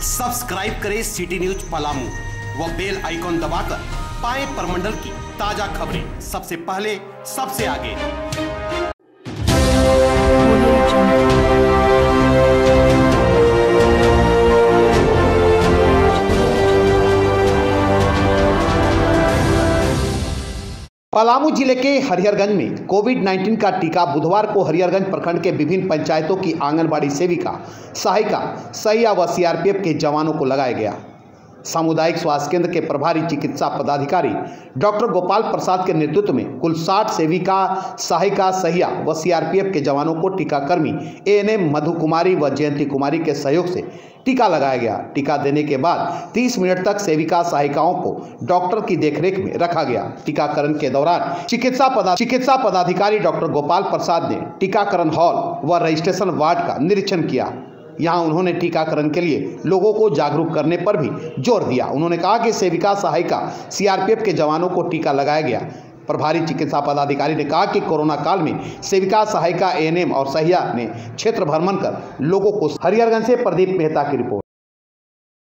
Subscribe करें city news Palamu व bell icon दबाकर पाएं प्रमंडल की ताजा खबरें सबसे पहले सबसे आगे। पलामू जिले के हरिहरगंज में कोविड-19 का टीका बुधवार को हरिहरगंज प्रखंड के विभिन्न पंचायतों की आंगनबाड़ी सेविका, सहायिका, सहिया व सीआरपीएफ के जवानों को लगाया गया। सामुदायिक स्वास्थ्य केंद्र के प्रभारी चिकित्सा पदाधिकारी डॉक्टर गोपाल प्रसाद के नेतृत्व में कुल 60 सेविका, सहायिका, सहिया व सीआरपीएफ के जवानों को टीकाकर्मी एएनएम मधु कुमारी व जयंती कुमारी के सहयोग से टीका लगाया गया। टीका देने के बाद 30 मिनट तक सेविका सहायिकाओं को डॉक्टर की देखरेख में रखा गया। टीकाकरण के दौरान चिकित्सा पदाधिकारी डॉक्टर गोपाल प्रसाद ने टीकाकरण हॉल व रजिस्ट्रेशन वार्ड का निरीक्षण किया। यहाँ उन्होंने टीकाकरण के लिए लोगों को जागरूक करने पर भी जोर दिया। उन्होंने कहा कि सेविका, सहायिका, सीआरपीएफ के जवानों को टीका लगाया गया। प्रभारी चिकित्सा पदाधिकारी ने कहा कि कोरोना काल में सेविका, सहायिका, एएनएम और सहिया ने क्षेत्र भ्रमण कर लोगों को। हरिहरगंज से प्रदीप मेहता की रिपोर्ट।